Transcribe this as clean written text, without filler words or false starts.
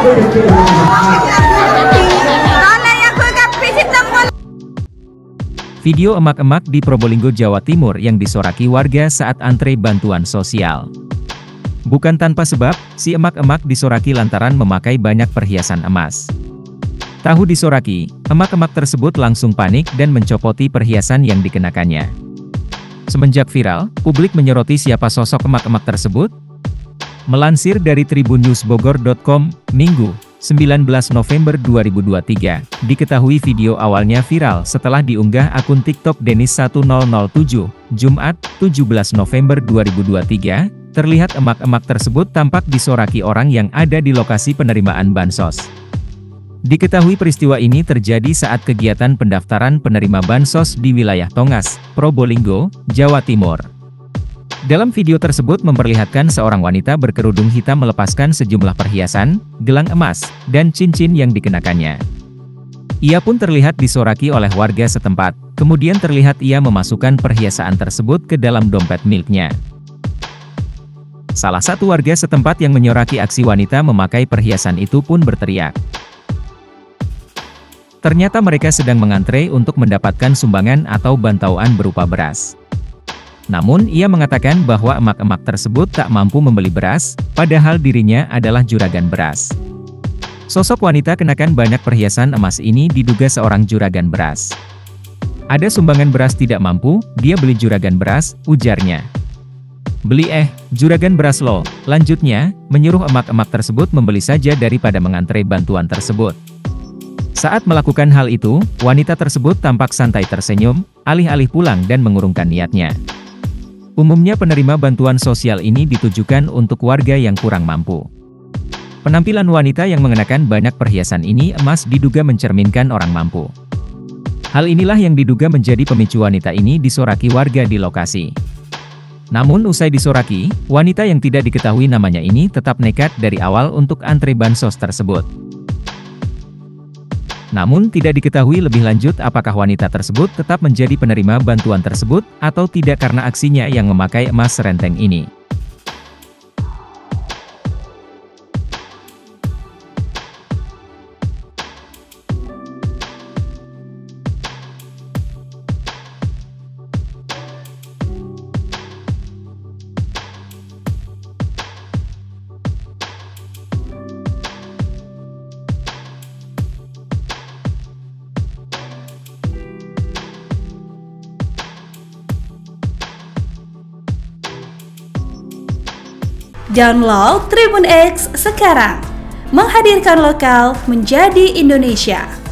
Video emak-emak di Probolinggo, Jawa Timur yang disoraki warga saat antre bantuan sosial. Bukan tanpa sebab, si emak-emak disoraki lantaran memakai banyak perhiasan emas. Tahu disoraki, emak-emak tersebut langsung panik dan mencopoti perhiasan yang dikenakannya. Semenjak viral, publik menyoroti siapa sosok emak-emak tersebut. Melansir dari tribunnewsbogor.com, Minggu, 19 November 2023, diketahui video awalnya viral setelah diunggah akun TikTok Denis1007, Jumat, 17 November 2023, terlihat emak-emak tersebut tampak disoraki orang yang ada di lokasi penerimaan bansos. Diketahui peristiwa ini terjadi saat kegiatan pendaftaran penerima bansos di wilayah Tongas, Probolinggo, Jawa Timur. Dalam video tersebut memperlihatkan seorang wanita berkerudung hitam melepaskan sejumlah perhiasan, gelang emas, dan cincin yang dikenakannya. Ia pun terlihat disoraki oleh warga setempat, kemudian terlihat ia memasukkan perhiasan tersebut ke dalam dompet miliknya. Salah satu warga setempat yang menyoraki aksi wanita memakai perhiasan itu pun berteriak. Ternyata mereka sedang mengantre untuk mendapatkan sumbangan atau bantuan berupa beras. Namun ia mengatakan bahwa emak-emak tersebut tak mampu membeli beras, padahal dirinya adalah juragan beras. Sosok wanita kenakan banyak perhiasan emas ini diduga seorang juragan beras. Ada sumbangan beras tidak mampu, dia beli juragan beras, ujarnya. Beli juragan beras loh. Lanjutnya, menyuruh emak-emak tersebut membeli saja daripada mengantre bantuan tersebut. Saat melakukan hal itu, wanita tersebut tampak santai tersenyum, alih-alih pulang dan mengurungkan niatnya. Umumnya penerima bantuan sosial ini ditujukan untuk warga yang kurang mampu. Penampilan wanita yang mengenakan banyak perhiasan ini emas diduga mencerminkan orang mampu. Hal inilah yang diduga menjadi pemicu wanita ini disoraki warga di lokasi. Namun usai disoraki, wanita yang tidak diketahui namanya ini tetap nekat dari awal untuk antre bansos tersebut. Namun tidak diketahui lebih lanjut apakah wanita tersebut tetap menjadi penerima bantuan tersebut, atau tidak karena aksinya yang memakai emas serenteng ini. Download Tribun X sekarang, menghadirkan lokal menjadi Indonesia.